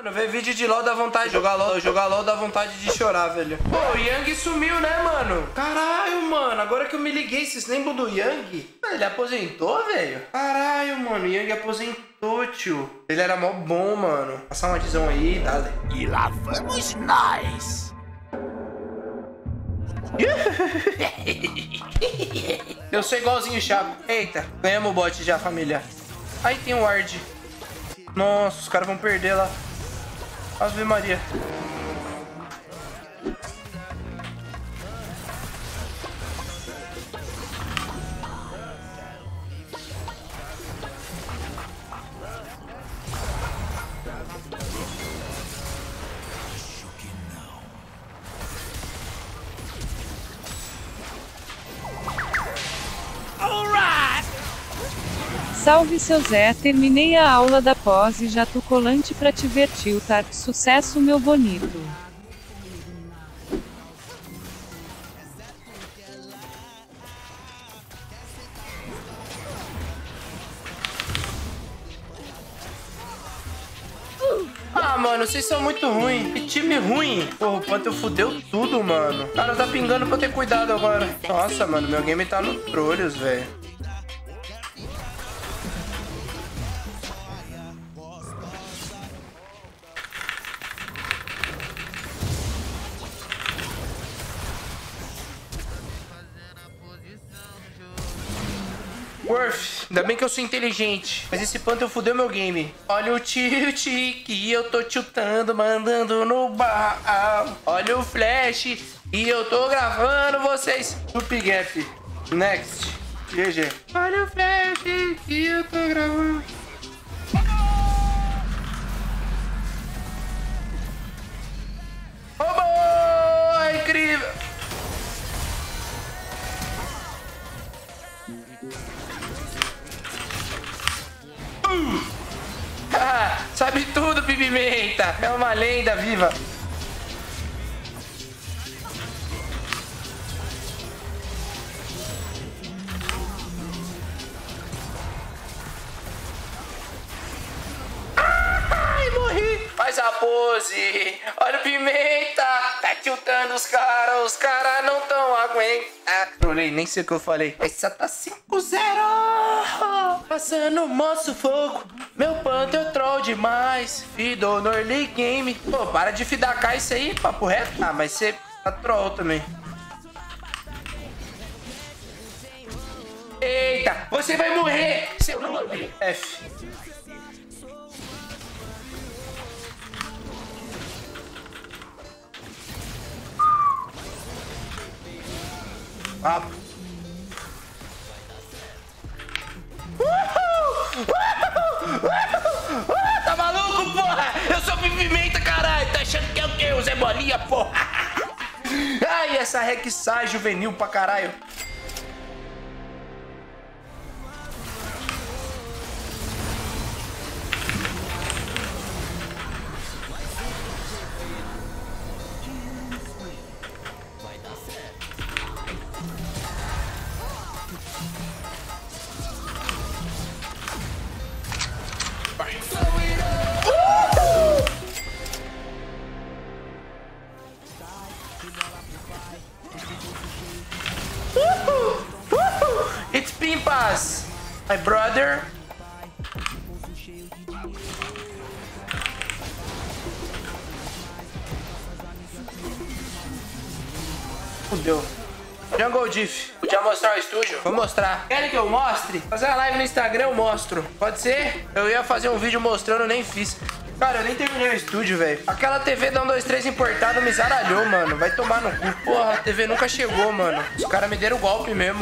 Mano, ver vídeo de LOL dá vontade de jogar LOL dá vontade de chorar, velho. Pô, o Yang sumiu, né, mano? Caralho, mano, agora que eu me liguei, vocês lembram do Yang? Ele aposentou, velho? Caralho, mano, o Yang aposentou, tio. Ele era mó bom, mano. Passar uma visão aí, dale. E lá vamos nós. Eu sou igualzinho o Chaco. Eita, ganhamos o bot já, família. Aí tem o Ward. Nossa, os caras vão perder lá. Ave Maria. Salve seu Zé, terminei a aula da pós e já tô colante pra te ver tiltar. Sucesso meu bonito. Ah, mano, vocês são muito ruins. Que time ruim. Porra, o Panther fudeu tudo, mano. Cara, tá pingando pra eu ter cuidado agora. Nossa, mano, meu game tá no trolhos, velho. Worth, ainda bem que eu sou inteligente. Mas esse Panther fudeu meu game. Olha o tilt que eu tô tiltando, mandando no bar. Olha o flash e eu tô gravando vocês. Loop Gap. Next. GG. Olha o flash que eu tô gravando. Robô! Incrível! Sabe tudo, Pimenta. É uma lenda viva. Ai, morri. Faz a pose. Olha o Pimenta. Tá tiltando os caras não tão aguentando. Trolei, nem sei o que eu falei. Essa tá 5-0. Passando moço fogo. Meu Panther troll demais. Fido no early game. Pô, para de fidacar isso aí, papo reto. Ah, mas você tá troll também. Eita, você vai morrer. Seu F. Papo. Tá maluco, porra? Eu sou Pimenta, caralho. Tá achando que é o quê? O Zé Bolinha, porra? Ai, essa rec sai juvenil pra caralho. It's Pimpas, my brother. Fudeu. Jungle Diff. Podia mostrar o estúdio? Vou mostrar. Querem que eu mostre? Fazer uma live no Instagram eu mostro. Pode ser? Eu ia fazer um vídeo mostrando, nem fiz. Cara, eu nem terminei o estúdio, velho. Aquela TV da 123 importada me zaralhou, mano. Vai tomar no cu. Porra, a TV nunca chegou, mano. Os caras me deram o golpe mesmo.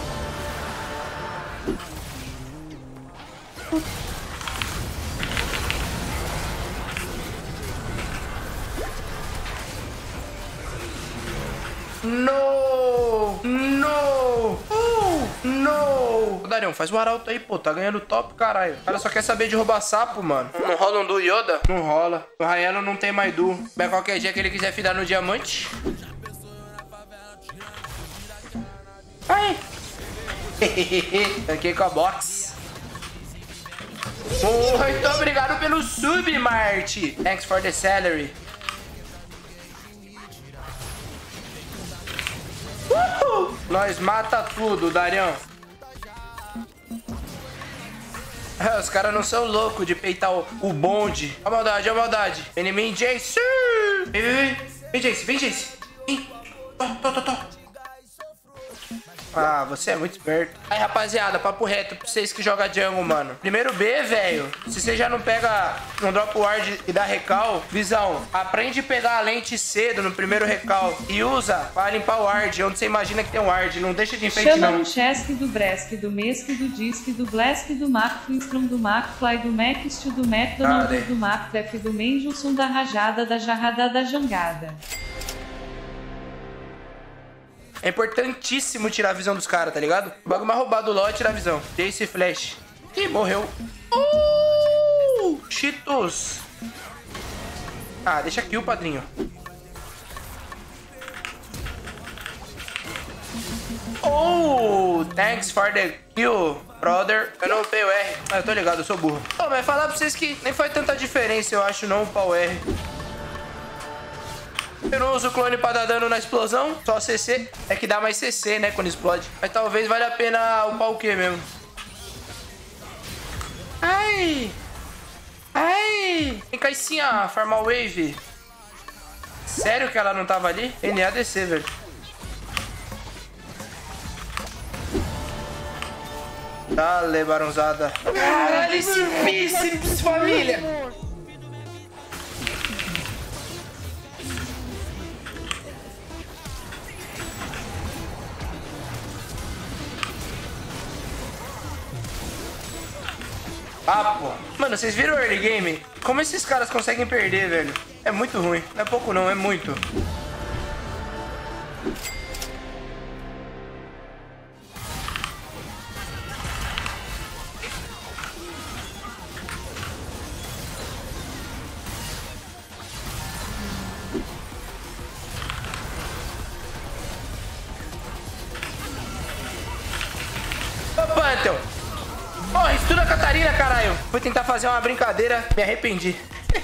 No! No! No! Darião, faz o arauto aí, pô. Tá ganhando top, caralho. O cara só quer saber de roubar sapo, mano. Não rola um do Yoda? Não rola. O Rayano não tem mais du. Mas qualquer dia que ele quiser fidar no diamante. Ai! Tanquei com a box. Muito obrigado pelo sub, Marty. Thanks for the salary. Nós mata tudo, Darião. Os caras não são loucos de peitar o bonde. A maldade, a maldade. Vem em mim, Jace. Vem, Jace, vem, Jace. Vem. Tô. Ah, você é muito esperto. Aí, rapaziada, papo reto pra vocês que jogam jungle, mano. Primeiro B, velho. Se você já não pega, não dropa o ward e dá recal, visão, aprende a pegar a lente cedo no primeiro recal e usa pra limpar o ward, onde você imagina que tem um ward. Não deixa de enfeite, Chama não. do Chesc, do Bresk, do Mesk, do Disc, do Blesk, do Mac, Flintstrom, do McFly, do Macst, do McDonald, do MacDef, do Mendelssohn, da Rajada, da Jarrada, da Jangada. É importantíssimo tirar a visão dos caras, tá ligado? O bagulho mais roubado do LoL é tirar a visão. Jace Flash. Ih, morreu. Cheetos. Ah, deixa aqui o padrinho. Oh, thanks for the kill, brother. Eu não upei o R. Ah, eu tô ligado, eu sou burro. Oh, mas falar pra vocês que nem faz tanta diferença, eu acho, não, upar o R. Eu não uso clone pra dar dano na explosão, só CC. É que dá mais CC, né, quando explode. Mas talvez valha a pena upar o quê mesmo? Ai! Ai! Vem cá, sim, a farmar wave. Sério que ela não tava ali? NADC, velho. Dale, baronzada. Caralho, esse bíceps, família! Ah, pô. Mano, vocês viram o early game? Como esses caras conseguem perder, velho? É muito ruim. Não é pouco não, é muito. Opa, então. Oh, estuda a Catarina, caralho. Fui tentar fazer uma brincadeira, me arrependi.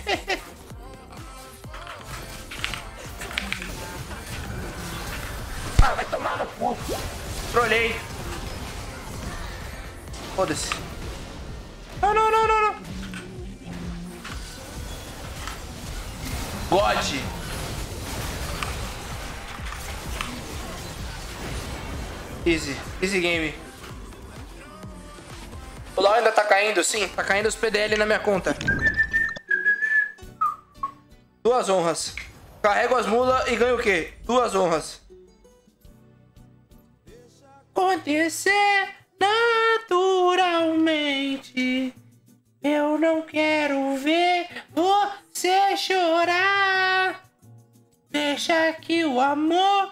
Ah, vai tomar no cu. Trolei. Foda-se. Não. God. Easy game. O LoL ainda tá caindo, sim. Tá caindo os PDL na minha conta. 2 honras. Carrego as mulas e ganho o quê? 2 honras. Acontecer naturalmente. Eu não quero ver você chorar. Deixa que o amor